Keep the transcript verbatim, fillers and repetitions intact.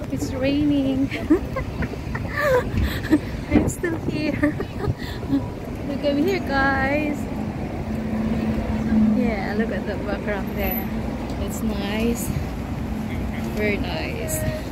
It's raining. I'm still here. Look over here, guys. Yeah, look at the background there. It's nice. Very nice.